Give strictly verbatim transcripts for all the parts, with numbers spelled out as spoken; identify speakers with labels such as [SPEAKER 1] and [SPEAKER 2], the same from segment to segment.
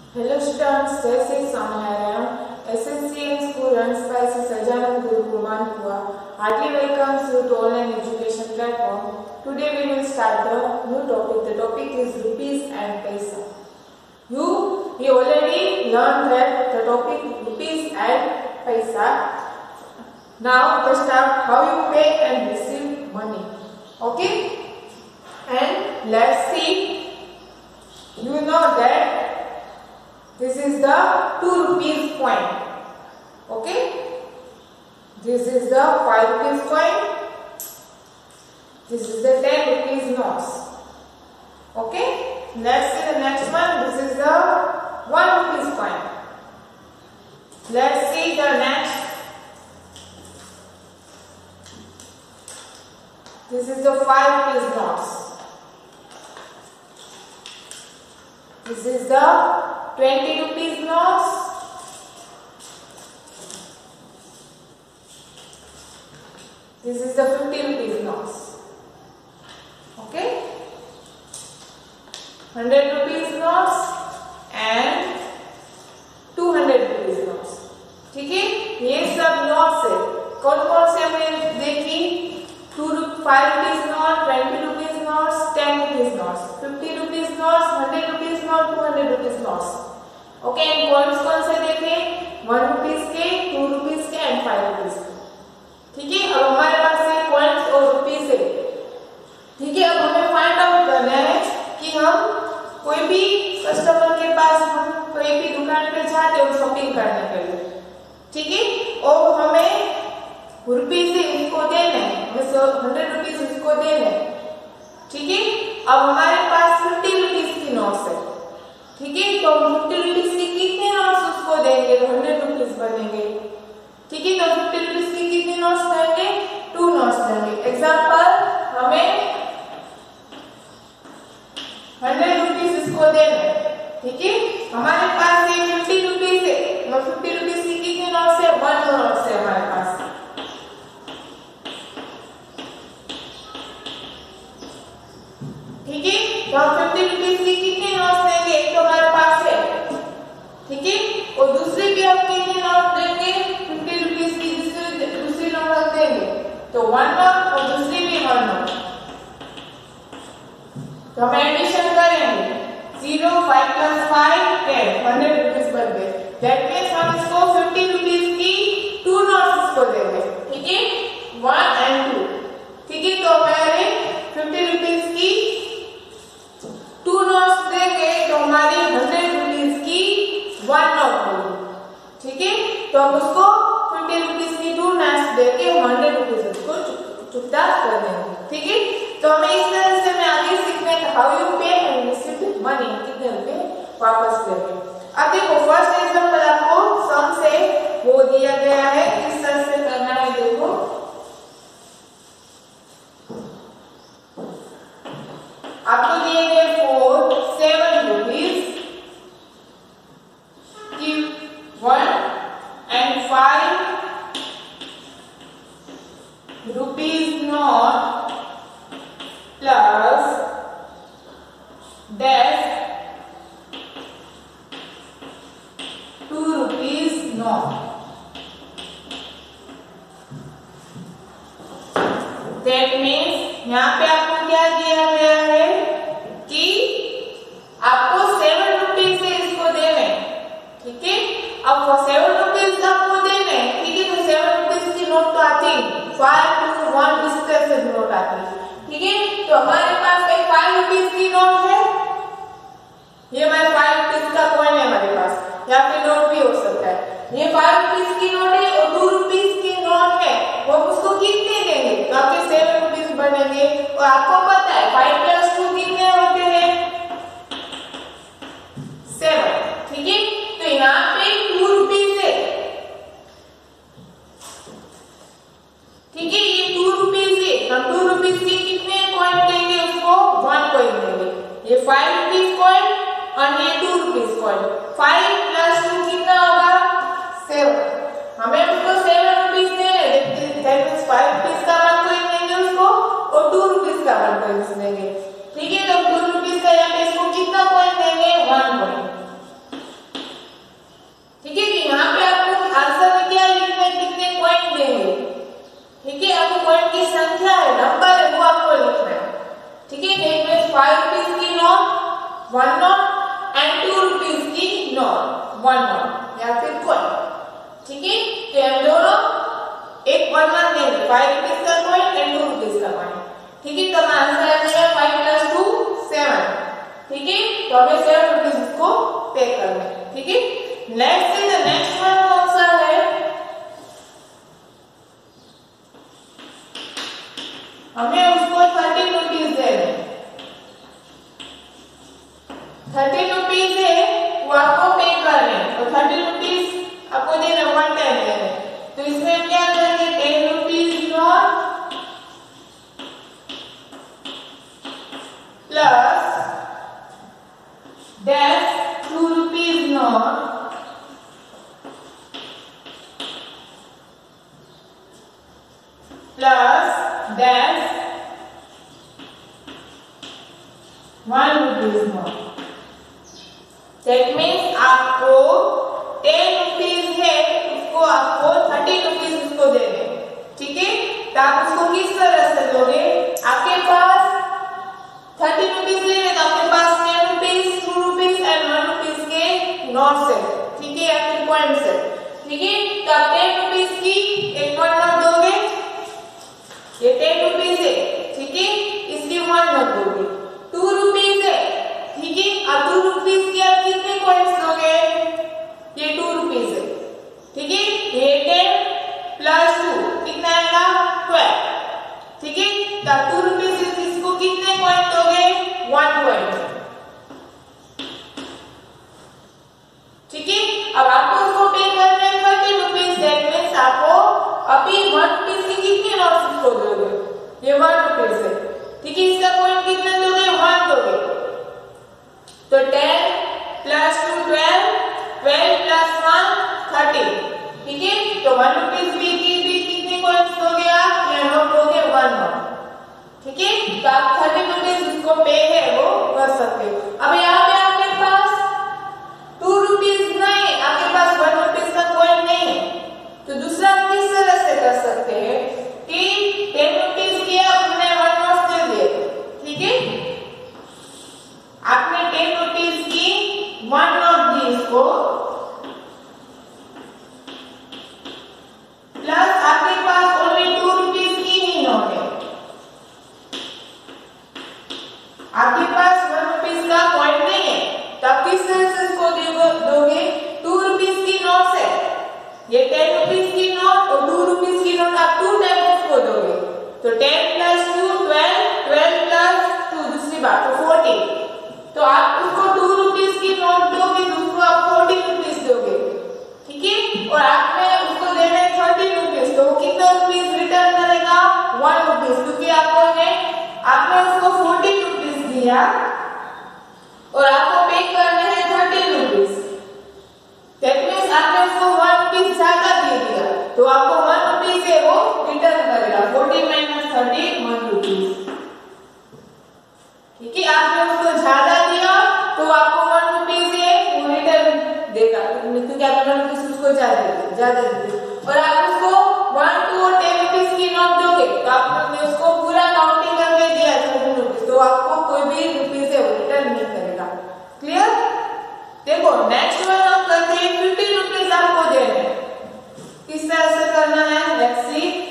[SPEAKER 1] Hello students, this is Samyaram, S S C M School runs by Sajanand Guru Manpua. Heartily welcomes you to online education platform. Today we will start the new topic. The topic is rupees and paisa. You, we already learned that the topic rupees and paisa. Now let's start how you pay and receive money. Okay? And let's see. You know that this is the two rupees coin. Okay? This is the five rupees coin. This is the ten rupees notes. Okay? Let's see the next one. This is the one rupees coin. Let's see the next. This is the five rupees notes. This is the twenty rupees notes. This is the fifty rupees notes. Okay? one hundred rupees notes and two hundred rupees notes. ठीक है? ये सब notes है. कौन कौन से हमने देखी? Two five rupees note, twenty rupees notes, ten rupees notes, fifty rupees notes, hundred rupees note, two hundred rupees notes. Okay, and coins कौन से देखे? वन रुपीज के, टू रुपीज के एंड फाइव रुपीज के. ठीक है? अब हमारे पास ये कॉइन्स और रुपीज है. ठीक है? अब हमें फाइंड आउट करना है कि हम कोई भी कस्टमर के पास हम कोई भी दुकान पे जाते हैं शॉपिंग करने के लिए. ठीक है? और हमें रुपीज इसको देने हैं, हंड्रेड रुपीज इसको देने. ठीक है? अब हमारे पास फिफ्टी रुपीज की नोट्स है. ठीक है? तो फिफ्टी रुपीज की कितने नोट्स उसको देंगे तो हंड्रेड रुपीज बनेंगे. ठीक है? तो फिफ्टी रुपीज की कितने नोट्स देंगे? टू नोट्स देंगे. एग्जाम्पल, हमें हंड्रेड रुपीज इसको देने. ठीक है? हमारे पास ये फिफ्टी रुपीज है. तो फिफ्टी रुपीज की कितने नोट्स है? वन नोट्स है हमारे पास. ठीक है? तो हम फिफ्टी रुपीज की कितने नोट्स देंगे? एक तो हमारे पास है. ठीक है? और दूसरी भी हम कितने नोट देंगे? फिफ्टी रुपीज की दूसरी दूसरी नोट हम देंगे. तो वन नोट और दूसरी भी वन नोट. तो हम एडिशन करेंगे. Zero, five plus five, ten, hundred rupees बन गए. दैट मीन्स हम इसको फिफ्टी रुपीज की टू नोट्स इसको देंगे. ठीक है? One and two. ठीक है? तो हमारे फिफ्टी रुपीज की टू नोट्स देंगे तो हमारी हंड्रेड रुपीज की वन नोट होगी. ठीक है? तो हम उसको फिफ्टी रुपीज की टू नोट्स देके हंड्रेड रुपीज उसको चुकता कर देंगे. ठीक है? तो हमें इस तरह से मैं आगे सीखने का how you pay and receive money, कितने रुपए वापस देंगे. अब देखो फर्स्ट एग्जांपल आपको सम से वो दिया गया है, किस तरह से करना है देखो. आपको दिए गए फोर सेवन रुपीज की one and five rupees note plus dash two rupees note. That means यहाँ पे आपको क्या दिया गया है कि आपको सेवन रुपीज से इसको देने. ठीक है? अब सेवन रुपीज आपको देने. ठीक है? तो सेवन रुपीज की नोट तो आती फाइव टू वन इस तरह से नोट आती. ठीक है? तो हमारे पास एक फाइव रुपीज की नोट है. ये हमारे फाइव रुपीज का कॉइन है हमारे पास, या फिर नोट भी हो सकता है. ये फाइव रुपीज की नोट है और टू रुपीज की नोट है. वो उसको कितने देंगे? तो आपके सेवन रुपीज बनेंगे. और आपको पता है फाइव प्लस टू कितने होते हैं? सेवन. ठीक है? तो यहाँ पे टू रुपीज है. ठीक है? ये टू रुपीज है. हम टू रुपीज के कितने कॉइन देंगे उसको? वन कॉइन देंगे. ये फाइव रुपीज कॉइन और ये two rupees coin. Five plus two कितना होगा? सेवन. हमें उसको सेवन रुपीज देने. फाइव रुपीज का वन कॉइन देंगे उसको और टू रुपीज का वन कॉइन देंगे. ठीक है? तो टू रुपीज का यहाँ पे इसको कितना कॉइन देंगे? One coin. फाइव रुपीज की note one note and two rupees की नोट वन नोट या फिर कॉइन, ठीक है। तो हम दोनों एक वन वन देंगे, फाइव रुपीज का कॉइन एंड टू रुपीज का कॉइन, ठीक है। तो हमारा आंसर आ जाएगा फाइव प्लस टू सेवन, ठीक है। तो हमें सेवन रुपीज को पे करना है, ठीक है। नेक्स्ट है द नेक्स्ट वन कौन सा है, हमें उसको थर्टीन रुपीज देने, थर्टीन रुपीज है वो आपको पे करने, तो थर्टीन रुपीज आपको देना वन टाइम देने। तो इसमें हम क्या करेंगे, ten rupees note plus dash two rupees note plus dash one rupees note. That means आपको टेन रुपीज है उसको आपको थर्टी रुपीज उसको देने, ठीक है। तो आप उसको किस तरह से दोगे, आपके पास थर्टी रुपीज देने तो आपके पास ten rupees two rupees and one rupees के नोट से, ठीक है, या फिर कॉइन से, ठीक है। तो आप टेन रुपीज की एक वन नोट दोगे, ये टेन रुपीज है, ठीक है, इसकी वन नोट दोगे। टू रुपीज है, ठीक है, अब टू रुपीज की आप कितने कॉइन्स दोगे, ये टू रुपीज है, ठीक है। ये टेन प्लस टू कितना आएगा ट्वेल्व, ठीक है। तो आप टू रुपीज इसको कितने कॉइन दोगे, वन कॉइन, ठीक है। अब आपको उसको पे करना है थर्टी रुपीज, दैट मीन्स आपको अभी वन रुपीज की कितने नोट्स उसको दोगे, ये वन रुपीज है, ठीक है। इसका कॉइन कितना दोगे, वन दोगे। तो ten plus two twelve, twelve plus one thirteen, ठीक है। तो वन रुपीज भी की भी कितने कॉइन्स दोगे आप, या नोट दोगे वन नोट, ठीक है। तो आप थर्टी रुपीज उसको पे है वो कर सकते हो। अब यहाँ पे आपके पास टू रुपीज नहीं, आपके पास वन रुपीज का कॉइन नहीं है, तो दूसरा हम किस तरह से कर सकते हैं कि टेन रुपीज की आपने वन नोट दे दिए, ठीक है। आपने टेन रुपीज की वन नोट दी इसको, प्लस आपके पास ओनली टू रुपीज की ही नोट है, आपके पास वन रुपीज का कॉइन नहीं है, तो आप किस तरह से इसको दोगे, टू रुपीज की नोट से, ये टेन रुपीज की नोट और टू रुपीज की नोट आप टू टाइम उसको दोगे। तो ten plus two twelve, twelve plus two दूसरी बात तो फोर्टीन, तो आप उसको टू रुपीज की नोट दोगे, दूसरो आप फोर्टीन रुपीज दोगे, ठीक है। और आपने उसको देना है थर्टी रुपीज, तो वो कितना रुपीज रिटर्न करेगा, वन रुपीज, क्योंकि आपको ने आपने उसको फोर्टीन रुपीज दिया और आपको पे करने हैं थर्टीन रुपीज, दैट मीन्स आपने उसको वन रुपीज ज्यादा दे दिया, तो आपको वन रुपीज है वो रिटर्न करेगा, fourteen minus thirteen one rupees, ठीक है। आपने उसको ज्यादा दिया तो आपको वन रुपीज है वो रिटर्न देगा, क्योंकि आपने वन रुपीज उसको ज्यादा दिया ज्यादा दिया और आप उसको वन टू और टेन रुपीज की नोट दोगे, तो आपने उसको पूरा काउंटिंग करके दिया थर्टीन रुपीज, तो आपको कोई भी रुपीज है वो रिटर्न नहीं करेगा। क्लियर। देखो नेक्स्ट वन हम करते हैं फिफ्टी रुपीज आपको देने, किस तरह से करना है, लेट्स सी।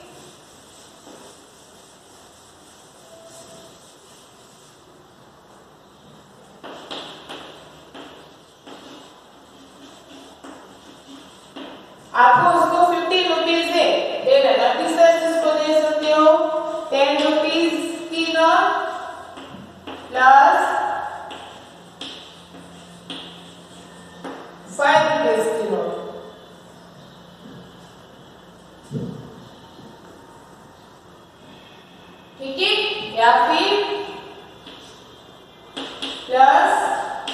[SPEAKER 1] आपको उसको फिफ्टी रुपीज है देना, किस तरह से उसको दे सकते हो, टेन रुपीज की नोट प्लस फाइव रुपीज की नोट, ठीक है, या फिर plus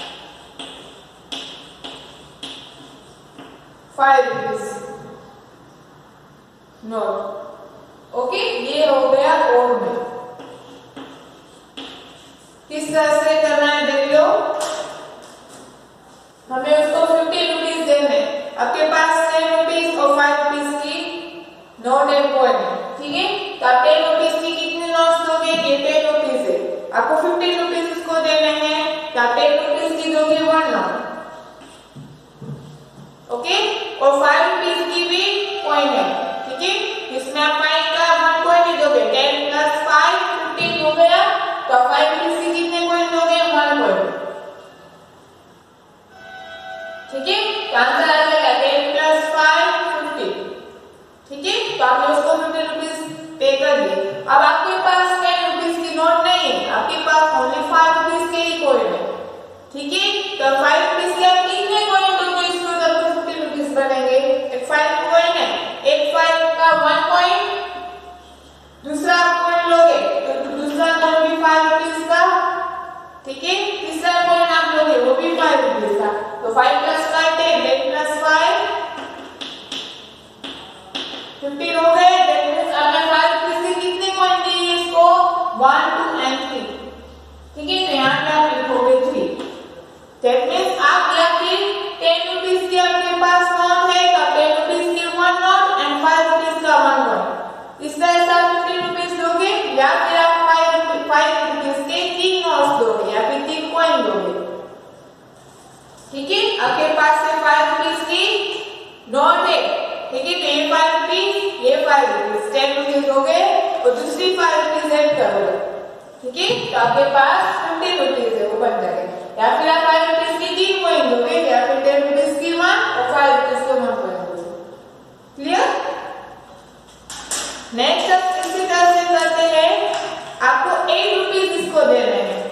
[SPEAKER 1] five rupees note, okay. ये हो गया और में किस तरह से करना है देख लो। हमें उसको फिफ्टी रुपीज देने, आपके पास टेन रुपीज और फाइव रुपीज की नोट एंड कॉइन है, ठीक है। तो आप टेन रुपीज की कितने नोट्स दोगे, ये टेन रुपीज है, आपको फिफ्टीन रुपीज इसको देने हैं, तो आप टेन रुपीज की दोगे वन नॉट, ओके। और फाइव रुपीज की भी कॉइन है, ठीक है। इसमें आप फाइव का वन कॉइन ही दोगे, टेन प्लस फाइव फिफ्टीन हो गया, तो आप फाइव रुपीज की कितने कॉइन दोगे, वन कॉइन, ठीक है। तो आंसर आ जाएगा टेन प्लस फाइव फिफ्टीन, ठीक है। तो आपने उसको फिफ्टीन रुपीज पे कर दिए। अब आपके पास टेन रुपीज की नोट नहीं है, आपके पास ओनली फाइव रुपीज के ही कॉइन है, ठीक है। तो फाइव रुपीज के आप कितने कॉइन दोगे इसमें, तो आपको फिफ्टीन रुपीज बनेंगे। एक फाइव कॉइन है, एक फाइव का वन कॉइन, दूसरा कॉइन लोगे तो दूसरा कॉइन भी फाइव रुपीज का, ठीक है। तीसरा कॉइन आप लोगे वो भी फाइव रुपीज का, तो five plus five ten, ten plus five fifteen हो गए। दैट मींस आपने फाइव रुपीज के कितने कॉइन दिए इसको, वन टू एंड थ्री, ठीक है। तो यहाँ पे आप लिखोगे थ्री। दैट मींस आप या फिर टेन रुपीज की आपके पास नोट है तो टेन रुपीज की one note and five rupees का वन कॉइन, इस तरह से आप फिफ्टीन रुपीज दोगे, या फिर आप फाइव फाइव रुपीज के तीन नोट्स दोगे या फिर तीन कॉइन दोगे, ठीक है। आपके पास से फाइव रुपीज की नोट है, ठीक है। तो ये फाइव रुपीज, ये फाइव रुपीज, टेन रुपीज हो गए और दूसरी फाइव रुपीज ऐड करोगे, ठीक है। तो आपके पास फिफ्टीन रुपीज है वो बन जाएगा। या फिर आप फाइव रुपीज की तीन कॉइन दोगे, या फिर टेन रुपीज की वन और फाइव रुपीज के वन कॉइन दोगे, क्लियर। नेक्स्ट अब इसी तरह से करते हैं, आपको एट रुपीज इसको दे रहे हैं,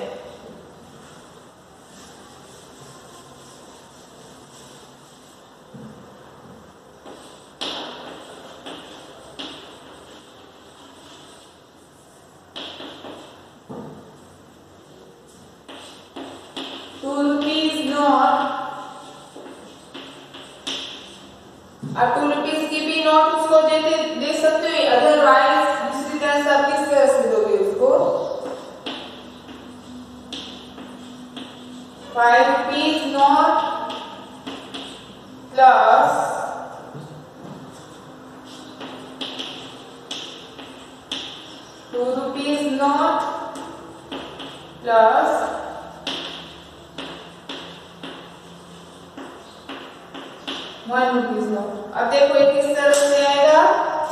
[SPEAKER 1] टू रुपीज नोट, आप टू रुपीज की भी नोट उसको देते दे सकते हो, अदरवाइज दूसरी तरह से आप किस तरह से दोगे उसको, five rupees note plus two rupees note plus one rupees note. अब देखो ये किस तरह से आएगा,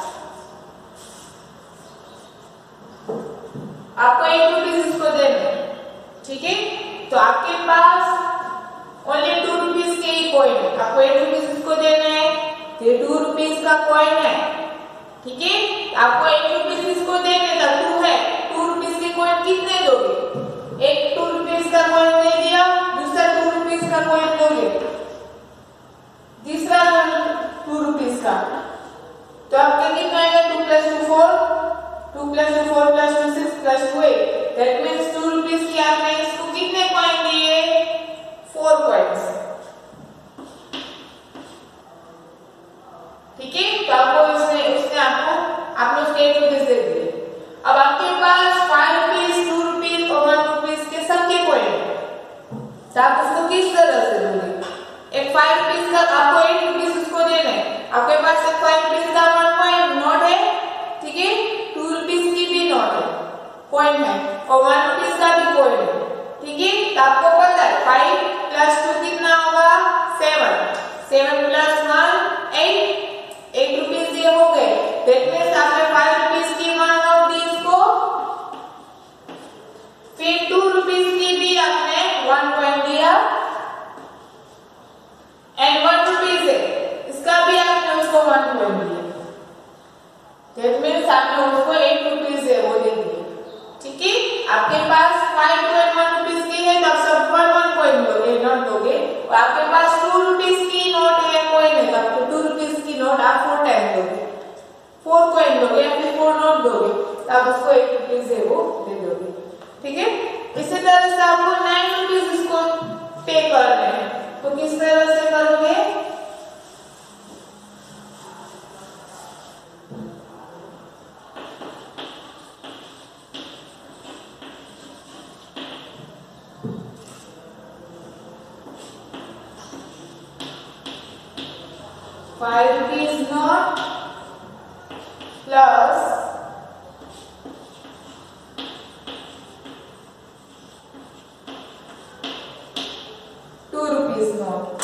[SPEAKER 1] आपको एक रुपीज इसको देना है, ठीक है। तो आपके पास ओनली टू रुपीज के ही कॉइन है, आपको एक रुपीज इसको देना है, ये टू रुपीज का कॉइन है, ठीक है। आपको एक रुपीज इसको देने का टू है, टू रुपीज के कॉइन कितने दोगे, एक टू रुपीज का कॉइन दे दिया, दूसरा टू रुपीज का कॉइन दोगे, तीसरा टू रुपीज का, तो आपका कितना आएगा, two plus two four, two plus two four plus two six plus two eight, that means two rupees की आपने इसको कितने कॉइन दिए, फोर कॉइन्स, ठीक है। तो आपको इसने उसने आपको आपने उसके एट रुपीज दे दिए। अब आपके पास फाइव रुपीज, टू रुपीज और वन रुपीज के सबके कॉइन है, तो आप उसको किस तरह से दोगे, एक फाइव रुपीज का आपको एट रुपीज उसको देना है, आपके पास एक फाइव रुपीज का वन कॉइन नोट है, ठीक है, टू रुपीज की भी नोट है, कॉइन है, और वन रुपीज का भी कॉइन है, ठीक है। तो आपको पता है फाइव प्लस टू कितना होगा, seven, seven plus one eight, eight rupees ये हो गए। दैट मींस आपने फाइव रुपीज की वन नोट दी इसको, फिर टू रुपीज की भी आपने वन कॉइन दिया, एंड वन रुपीज है इसका भी आपने उसको वन कॉइन दिया, दैट मींस आपने उसको एट रुपीज है वो दे दिए, ठीक है। आपके पास फाइव कॉइन वन रुपीज की है तो आप सब वन वन कॉइन दोगे, नोट दोगे, और आपके पास टू रुपीज की नोट है, कॉइन है, तो आपको टू रुपीज की नोट आप फोर टाइम दोगे, फोर कॉइन दोगे या फिर फोर नोट दोगे, तो आप उसको एट रुपीज है वो दे दोगे, ठीक है। इसी तरह से आपको नाइन रुपीज इसको पे करने हैं, तो किस तरह से करोगे, five rupees note plus rupees note.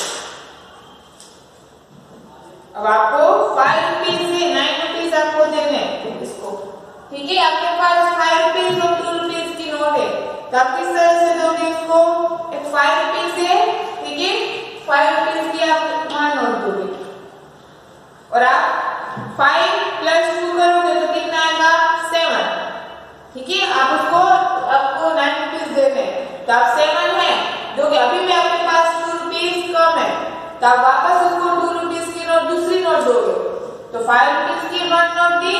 [SPEAKER 1] अब आपको फाइव रुपीज से नाइन रुपीज आपको देने हैं इसको, ठीक है। आपके पास फाइव रुपीज और टू रुपीज की नोट है, तो आप किस तरह से दोगे इसको? एक फाइव रुपीज है, ठीक है, फाइव रुपीज की आप वहां नोट दोगे और आप फाइव प्लस टू करोगे तो कितना आएगा? सेवन, ठीक है। आप उसको आपको नाइन रुपीज देने हैं, तो आप सेवन है दोगे। अभी भी आपके पास टू रुपीज कम है, तो आप वापस उसको टू रुपीज की नोट दूसरी नोट दोगे। तो फाइव रुपीज की वन नोट दी,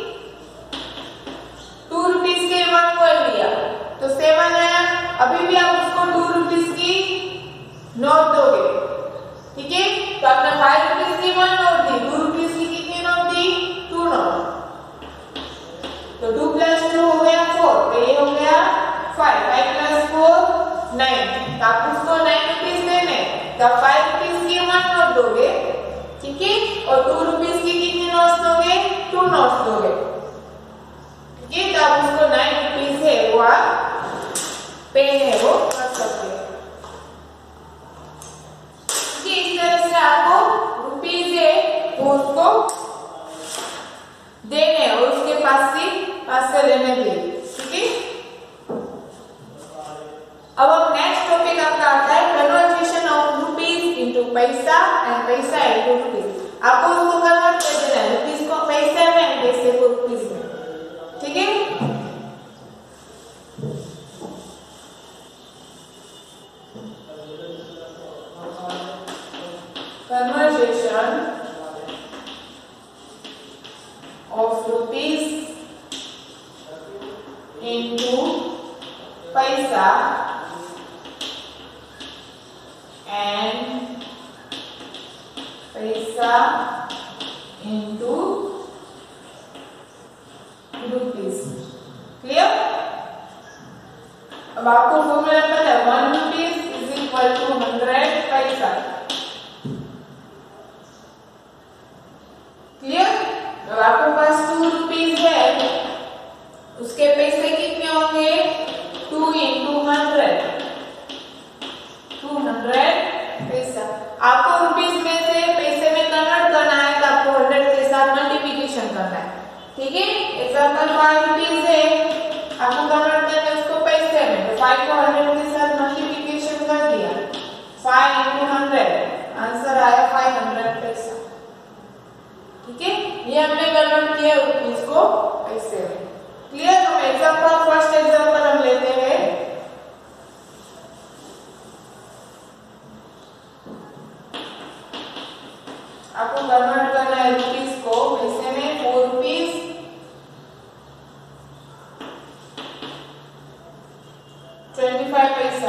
[SPEAKER 1] टू रुपीज के वन को लिया, तो सेवन आया। अभी भी आप उसको टू रुपीज की नोट दोगे, ठीक है। तो आपने फाइव रुपीज की वन नोट दी, टू रुपीज की कितनी नोट दी? Two note. तो टू प्लस टू हो गया फोर, तो ये हो गया five, five plus four nine. तो आप उसको नाइन रुपीज देने, तो आप फाइव रुपीज की वन नोट दोगे, ठीक है, और टू रुपीज की कितनी नोट्स दोगे? टू नोट्स दोगे, ठीक है। तो आप उसको नाइन रुपीज है वो आप पे है वो कर सकते हैं, ठीक है। इस तरह से आपको रुपीज है वो उसको देने और उसके पास से पास से लेने के, ठीक है। अब अब नेक्स्ट टॉपिक आपका आता है conversion of rupees into paisa and paisa into rupees. आपको उसको कन्वर्ट कर देना है, रुपीज को पैसे में, पैसे को रुपीज में, ठीक है। Conversion of rupees into paisa and paisa into rupees, क्लियर। अब आपको फॉर्मूला पता है, one rupees is equal to hundred paisa, clear. अब आपके पास टू रुपीज है, उसके पैसे कितने होंगे? Two into hundred, two hundred paisa. आपको रुपीज में से पैसे में कन्वर्ट करना है, तो आपको हंड्रेड के साथ मल्टीप्लिकेशन करना है, ठीक है। एग्जांपल फाइव रुपीज है, आपको कन्वर्ट करना है उसको पैसे में, तो फाइव को हंड्रेड के साथ मल्टीप्लिकेशन कर दिया, फाइव इंटू हंड्रेड, आंसर आया फाइव हंड्रेड पैसा, ठीक है। ये हमने कन्वर्ट किया रुपीज को पैसे में, क्लियर। हम एग्जांपल फर्स्ट एग्जांपल हम लेते हैं, आपको कन्वर्ट करना है रुपीज को पैसे में, four rupees twenty five paisa.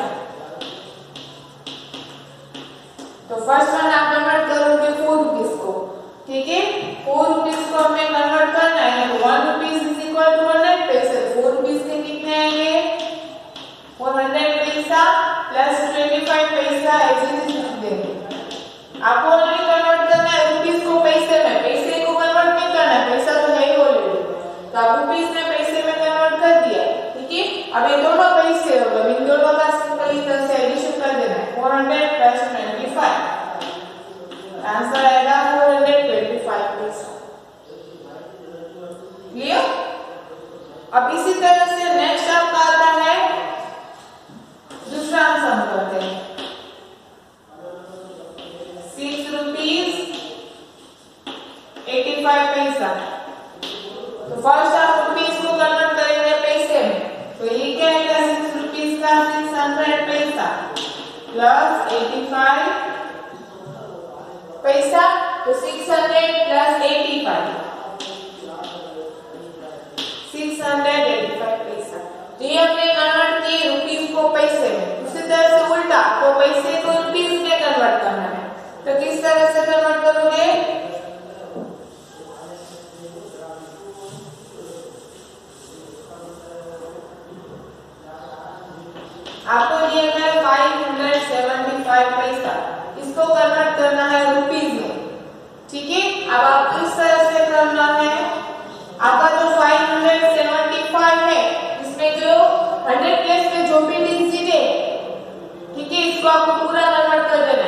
[SPEAKER 1] तो फर्स्ट वन आप कन्वर्ट करोगे फोर रुपीज को, ठीक है। फोर रुपीज को हमें कन्वर्ट करना है, तो one rupees is equal to hundred पैसे। फोर रुपीज के कितने आएंगे? Four hundred paisa plus twenty five paisa ऐसे देंगे। आपको ऑलरेडी कन्वर्ट करना है रुपीज को पैसे में, पैसे को कन्वर्ट नहीं करना है, पैसा तो है ही ऑलरेडी, तो आप रुपीज में पैसे में कन्वर्ट कर दिया, ठीक है। अब ये दोनों पैसे हो गए, इन दोनों का सिंपल तरह से एडिशन कर देना है, four hundred plus twenty five, answer आएगा four hundred twenty five paisa, clear. अब इसी तरह से नेक्स्ट आपका आता है दूसरा आंसर हम करते हैं, six rupees eighty five paisa. तो फर्स्ट आप रुपीज को कन्वर्ट करेंगे पैसे में, तो ये क्या आएगा? सिक्स रुपीज का six hundred paisa plus eighty five paisa, तो six hundred plus eighty five, six hundred eighty five paisa. तो ये हमने कन्वर्ट किए रुपीज को पैसे में। उसी तरह से उल्टा, तो पैसे को रुपीज में कन्वर्ट करना है, तो किस तरह से कन्वर्ट करोगे? आपको दिया गया फाइव हंड्रेड सेवेंटी फाइव पैसा, इसको कन्वर्ट करना है रुपीज में, ठीक है। अब आप इस तरह से करना है, आपका जो फाइव हंड्रेड सेवेंटी फाइव है, इसमें जो हंड्रेड प्लेस में जो भी डिजिट है, ठीक है, इसको आपको पूरा कन्वर्ट कर देना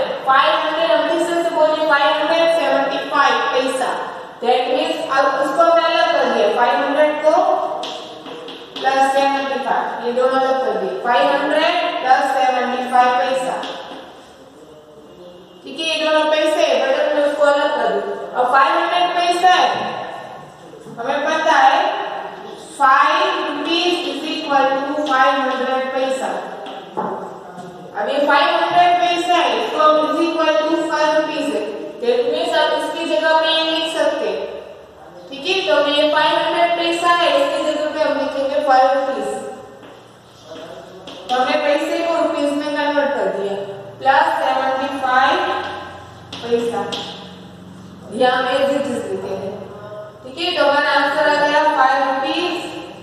[SPEAKER 1] five hundred seventy five paisa. That means अब उसको हमने अलग कर दिया, फाइव हंड्रेड को प्लस सेवेंटी फाइव, ये दोनों अलग कर दिए, five hundred plus seventy five paisa. ठीक है, ये दोनों पैसे बटन में उसको अलग कर दो। अब फाइव हंड्रेड पैसा है, हमें पता है five rupees is equal to five hundred paisa. अब ये फाइव हंड्रेड पैसा है, इसको हम is equal to five rupees है, दैट मींस आप इसकी जगह पे ये लिख सकते हैं। ठीक है, तो ये फाइव हंड्रेड पैसा है, इसकी जगह पे हम लिखेंगे फाइव रुपीज। तो हमने पैसे को रुपीज में कन्वर्ट कर दिया, प्लस सेवेंटी फाइव पैसा, यहाँ हम एज इट इज लिखेंगे। ठीक है, तो हमारा आंसर आ गया five rupees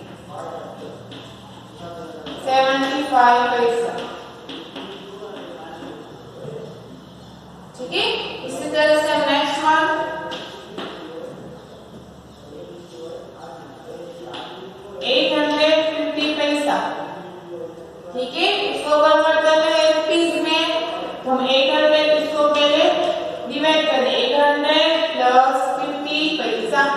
[SPEAKER 1] seventy five paisa. ठीक है, इसी तरह से next one eight hundred fifty paisa. ठीक है, इसको कन्वर्ट करना है रुपीज में, तो हम एट हंड्रेड इसको पहले डिवाइड करें, eight hundred plus fifty paisa.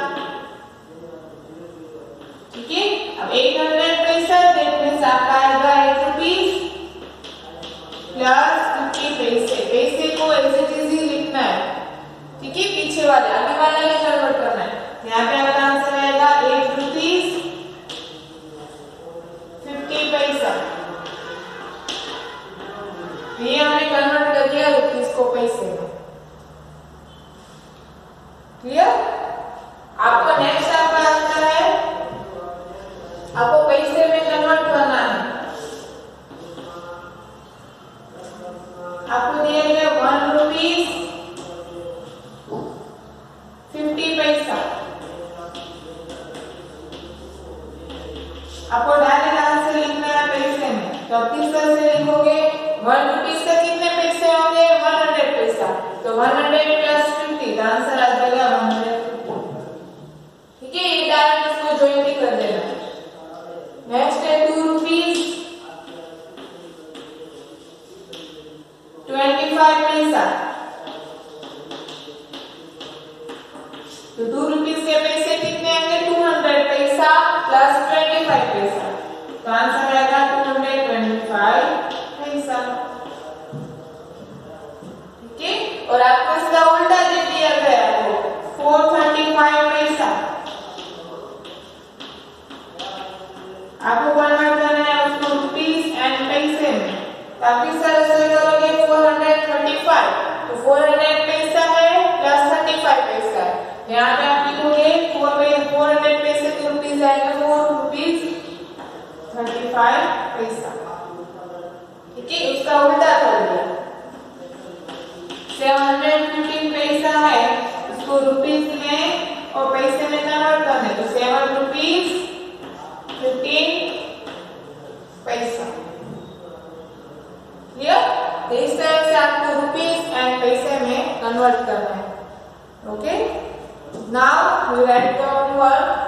[SPEAKER 1] ठीक है, अब eight hundred paisa that means आपका आएगा एट रुपीज प्लस फिफ्टी पैसे। पैसे को एज इट इज ही लिखना है। ठीक है, पीछे वाले आगे वाले में कन्वर्ट करना है। यहाँ पे हमारा आंसर आएगा एट रुपीज फिफ्टी पैसा। ये हमने कन्वर्ट कर दिया रुपीज को पैसे में। क्लियर? आपको नेक्स्ट आपका आंसर है, आपको पैसे में कन्वर्ट करना है। आपको दिया गया वन रुपीज फिफ्टी पैसा। आपको डायरेक्ट आंसर लिखना है पैसे में, तो आप किस तरह से लिखोगे, वन रुपीज का कितने पैसे होंगे, वन हंड्रेड पैसा, तो वन हंड्रेड प्लस फिफ्टी, तो आंसर आ जाएगा वन हंड्रेड फिफ्टी। ठीक है, ये डायरेक्ट इसको ज्वाइन भी कर देना। नेक्स्ट है to rupees twenty five paisa. तो टू रुपीज के पैसे कितने आएंगे, two hundred paisa plus twenty five paisa, तो आंसर आएगा two hundred twenty five paisa. ठीक है, और आपको इसका उल्टा दे दिया गया है फोर थर्टी फाइव पैसा। आपको कन्वर्ट करना है उसको रुपीज एंड पैसे में, तो आप किस तरह से करोगे, फोर हंड्रेड थर्टी फाइव, तो फोर हंड्रेड पैसा है प्लस थर्टी फाइव पैसा है, यहाँ पे आप लिखोगे फोर फोर हंड्रेड पैसे के रुपीज आएगा four rupees thirty five paisa. ठीक है, उसका उल्टा कर दिया, सेवन हंड्रेड फिफ्टीन पैसा है, उसको रुपीज में और पैसे में कन्वर्ट करना है, तो seven rupees fifteen paisa. Clear? इस तरह से आपको रुपीज एंड पैसे में कन्वर्ट करना है। Okay, now we write down work.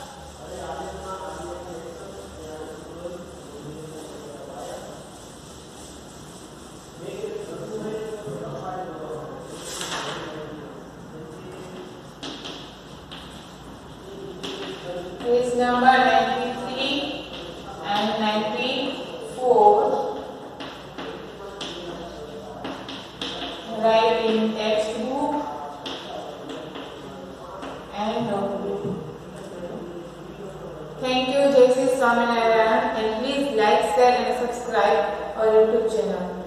[SPEAKER 1] Page number ninety-three and ninety-four. Write in textbook and notebook. Thank you, Jai Sri Swaminarayan, and please like, share and subscribe our YouTube channel.